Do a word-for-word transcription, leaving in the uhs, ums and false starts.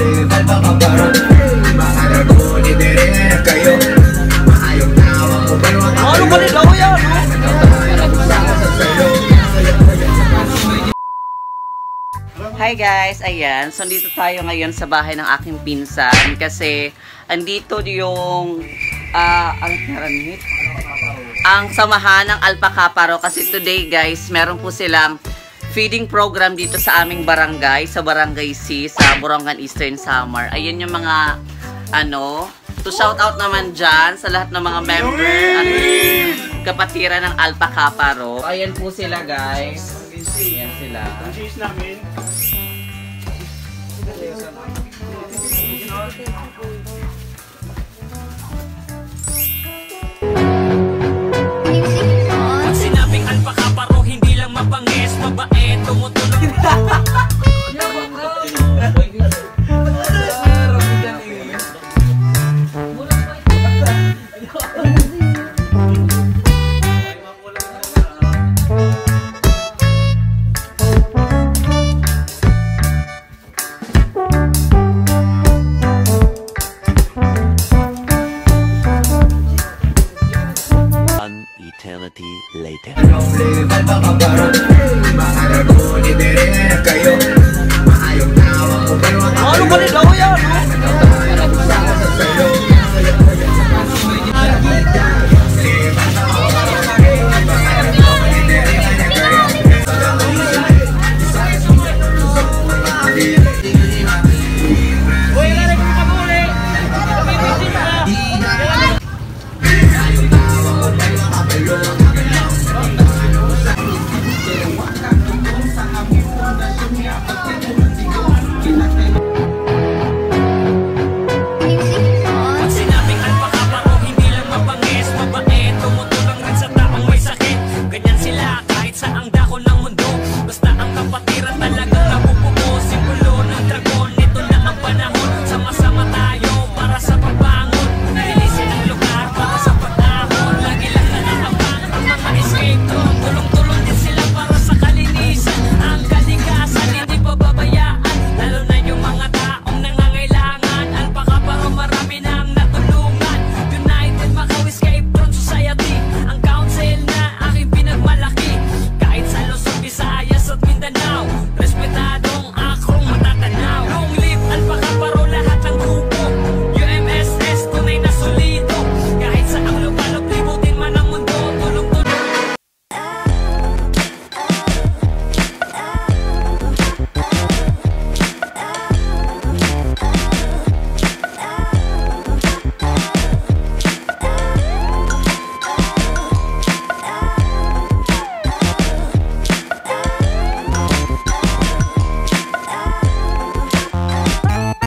Ano ba rin ako yan? Hi guys, ayan. So dito tayo ngayon sa bahay ng aking pinsan kasi andito yung uh, ang karanit. Ang samahan ng Alpacaparo kasi today guys, meron po silang feeding program dito sa aming barangay, sa Barangay C, sa Borongan Eastern Samar. Ayan yung mga ano, to shout out naman dyan sa lahat ng mga member at kapatiran ng Alpacaparo. So, ayan po sila guys. Ayan sila. Pag sinabing Alpacaparo, hindi lang mabangis, mabait, tumutulong.